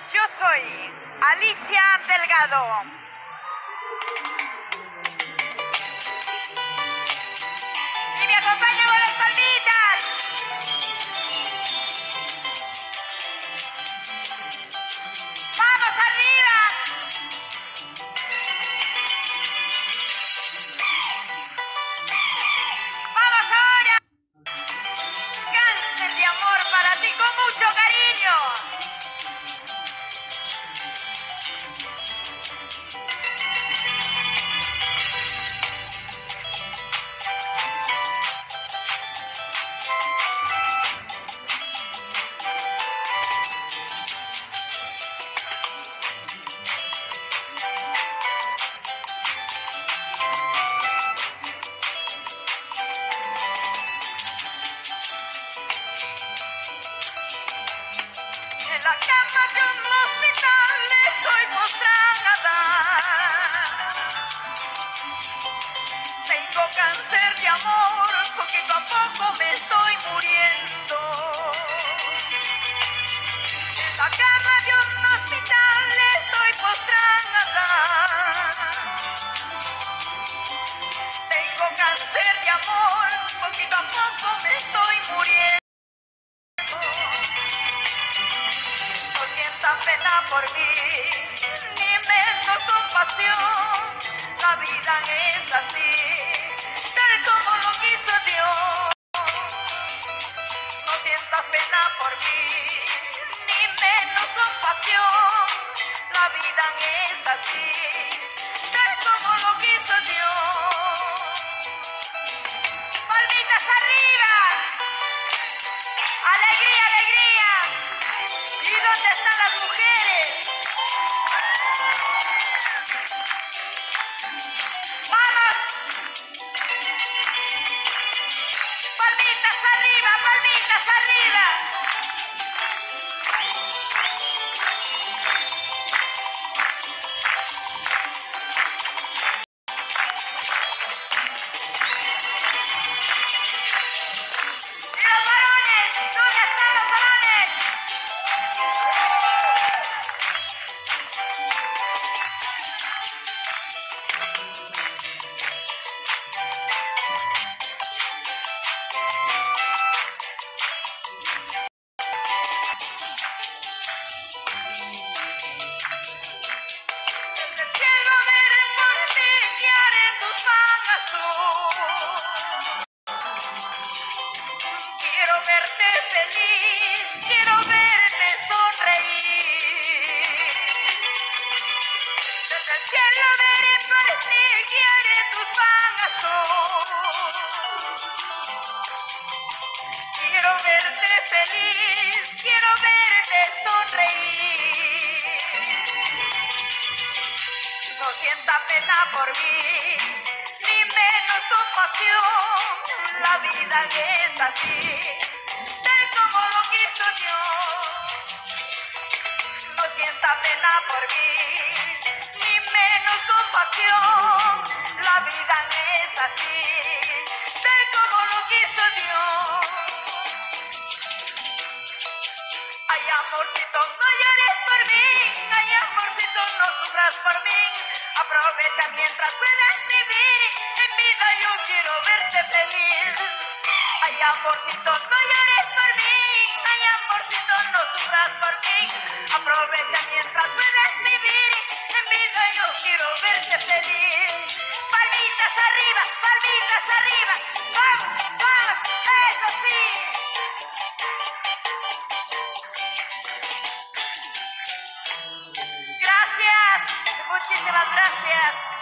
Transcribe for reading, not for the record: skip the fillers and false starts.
Yo soy Alicia Delgado. Y me acompaña con las palmitas. ¡Vamos arriba! ¡Vamos ahora! Cáncer de amor para ti con mucho cariño. En la cama de un hospital estoy postrada. Tengo cáncer de amor, poquito a poco me estoy muriendo. En la cama de un hospital estoy postrada. Tengo cáncer de amor, poquito a poco me estoy muriendo. No sientas pena por mí, ni menos compasión. La vida es así, tal como lo quiso Dios. No sientas pena por mí, ni menos compasión. La vida es así, tal como lo quiso Dios. Palmitas arriba, alegría, alegría. ¿Y dónde están las mujeres? ¡Vamos! ¡Palmitas arriba, palmitas arriba! ¿Y los varones? ¿Dónde están los varones? Quiero ver por ti, quiero tus mangas tú. Quiero verte feliz, quiero verte sonreír. Desde el cielo veré por ti, quiero tus mangas tú. Quiero verte feliz, quiero verte sonreír. No sienta pena por mí, ni menos compasión. La vida es así, tal como lo quiso Dios. No sienta pena por mí, ni menos compasión. La vida es así, tal como lo quiso Dios. Ay, amorcito, no llores por mí. Ay, amorcito, no sufras por mí. Aprovecha mientras puedas vivir. En vida yo quiero verte feliz. Ay, amorcito, no llores por mí. Ay, amorcito, no sufras por mí. Aprovecha mientras puedas vivir. En vida yo quiero verte feliz. Palmitas arriba, palmitas arriba. Vamos, vamos, eso sí. Gracias, muchísimas gracias.